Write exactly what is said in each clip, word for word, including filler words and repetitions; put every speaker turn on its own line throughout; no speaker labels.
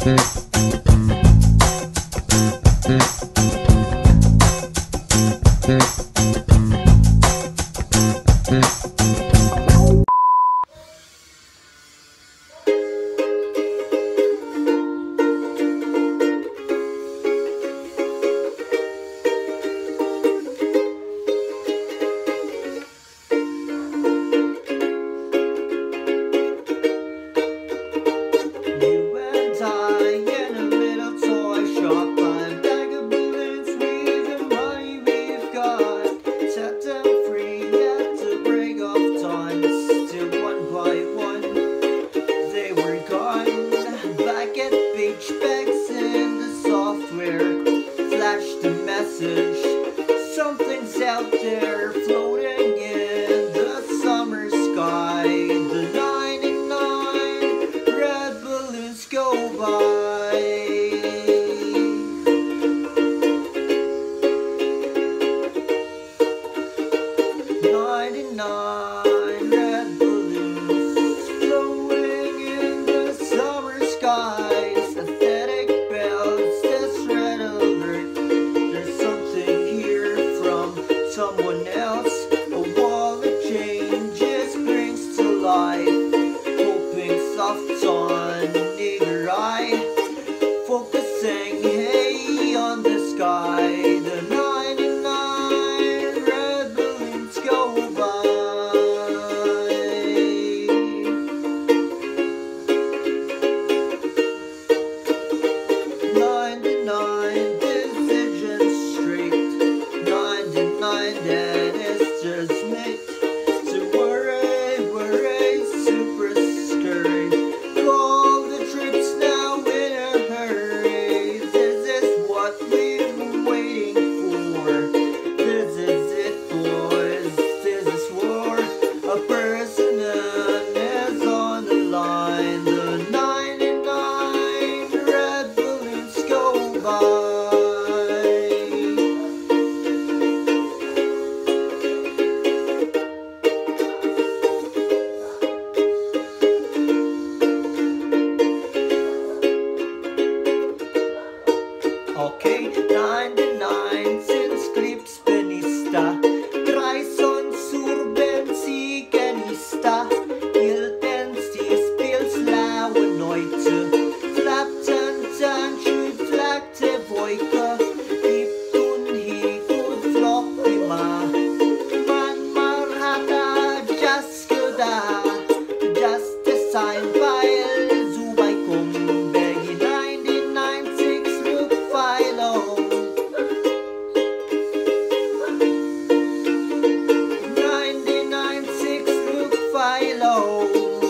Something's out there floating in the summer sky. The ninety-nine red balloons go by. ninety-nine red balloons floating in the summer skies. Aesthetic bells, this red alert. There's something here from someone else. A wall of changes brings to life. Hoping soft on eager eye. Focusing, hey, on the sky. The ninety-nine red balloons go by. ninety-nine decisions straight. ninety-nine that is just made to worry, worry, super scurry. Call the troops now in a hurry. This is what we've been waiting for. This is it, boys. This is war. A person is on the line. The ninety-nine red balloons go by. Okay, ninety-nine since clips penista. Trison surben si canista. Il penstis pils lauenoite. Flapten tan schut flakte voike. Iptun hikut floppima. Man marhata jaskuda. Just a sign by Zubay Kumbegi. ninety-nine six look Philo. ninety-nine six look Philo.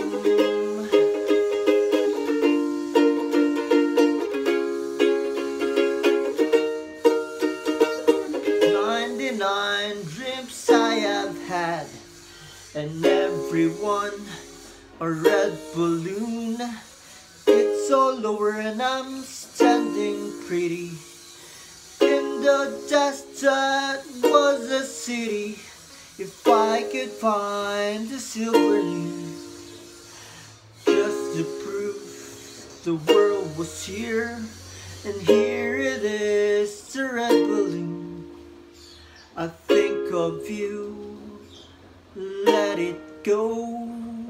ninety-nine dreams I have had, and everyone a red balloon. It's all over and I'm standing pretty in the dust that was a city. If I could find a silver loon, just to prove the world was here, and here it is, the red balloon. I think of you, let it go.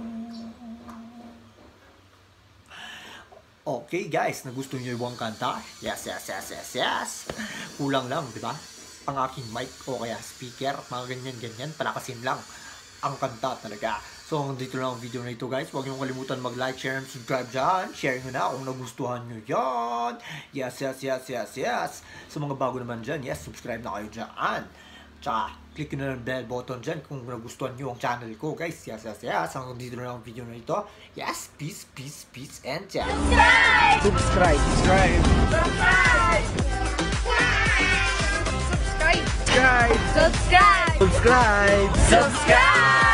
Okay guys, nagustuhan nyo yung buong kanta? Yes, yes, yes, yes, yes. Kulang lang, di ba? Ang aking mic o kaya speaker, mga ganyan-ganyan, palakasin lang ang kanta talaga. So, dito lang ang video na ito guys. Huwag nyo kalimutan mag-like, share, and subscribe dyan. Share nyo na kung nagustuhan nyo yan. Yes, yes, yes, yes, yes. Sa mga bago naman dyan, yes, subscribe na kayo dyan. Tsaka, click nyo na ng bell button dyan kung nagustuhan nyo ang channel ko, guys. Yes, yes, yes. Hanggang dito na ang video na ito. Yes, peace, peace, peace, and ciao.
Subscribe! Subscribe!
Subscribe!
Subscribe!
Subscribe!
Subscribe!
Subscribe!